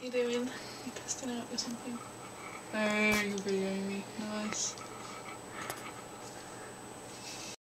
you doing? You testing out or something? Oh, you're videoing.